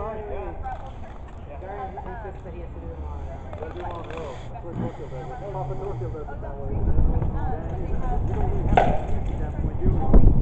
insists that he has to do it on. Let's do one on the road. That's where Torstein does it. Papa Torstein does it that way. You don't really have to use that when you do it.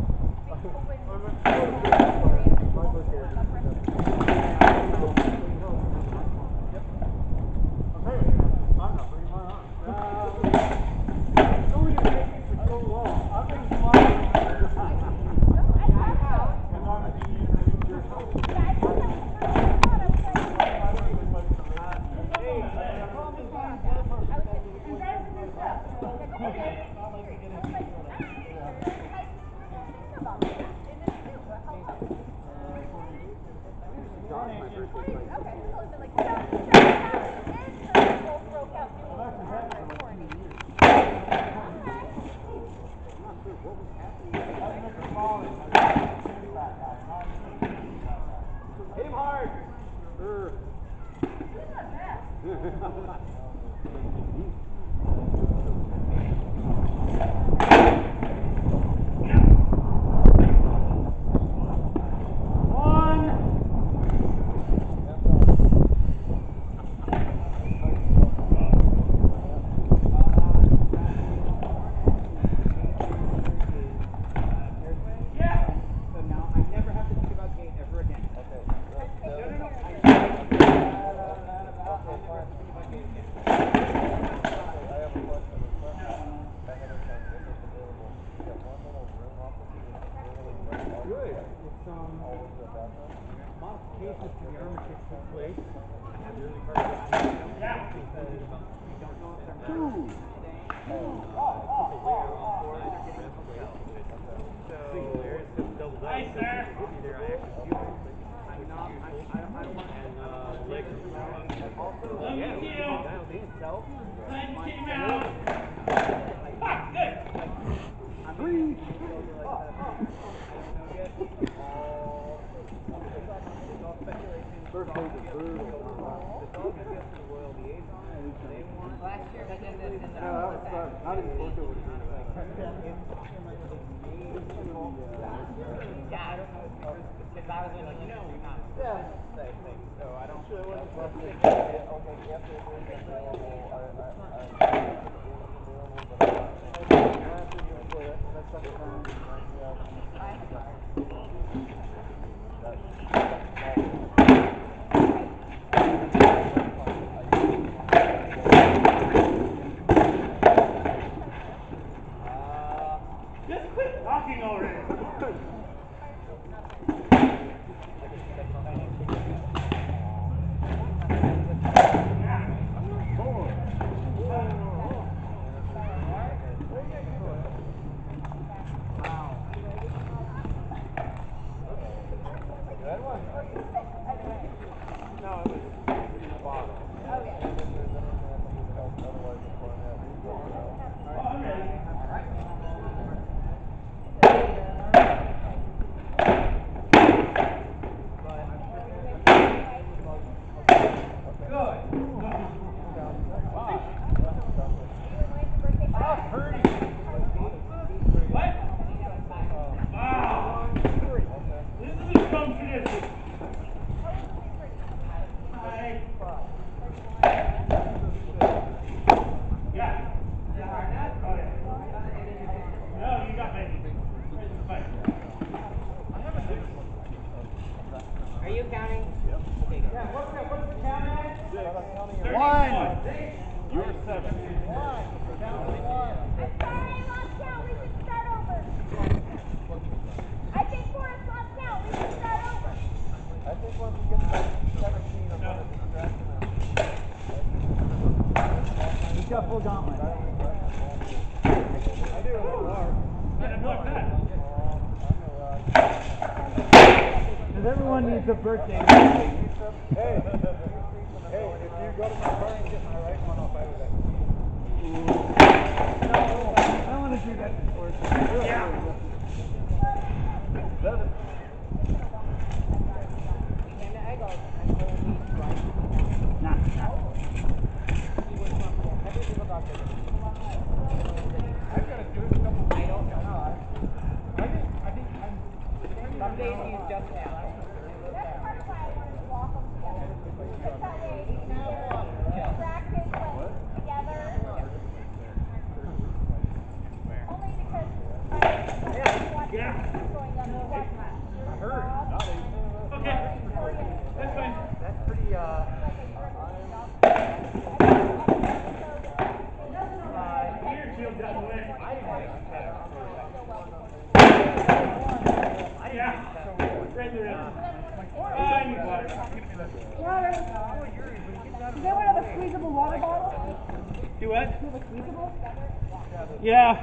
Hit him hard! Modifications to the armor kit took place. Nice, sir. Last year we did this in the How did you work over here? Yeah, I don't know because I was like, we're not same thing, so I don't Sure, know. Just quit talking already. Are you counting? Yep. Okay, good. Yeah, what's the count at? 1. You're 7. I think once we get to 17, I'm going to distract him. He's got full gauntlet. I do. Because everyone needs a birthday. Hey, if you go to my car and get my right one, I'll fight with that. No, I don't want to do that before. Yeah. Nah. I've got to do it a couple of days. Some days he's just now. Do what? Yeah.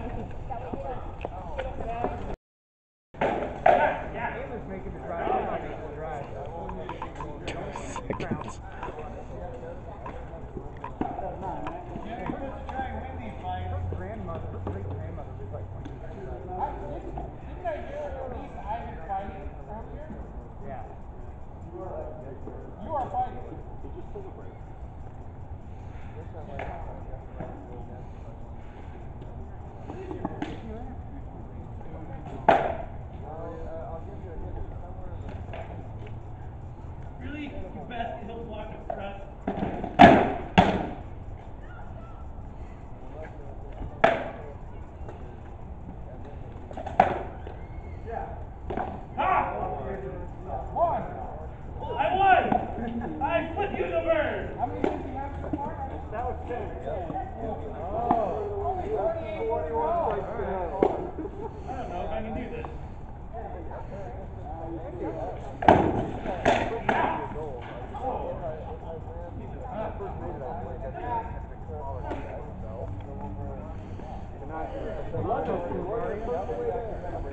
You are fighting. Really? You best he'll block a press. Ha! One. I won! I flipped you the bird! How many did you have so far? That was 10. Oh, 21 strikes to none. I don't know if I can do this. London,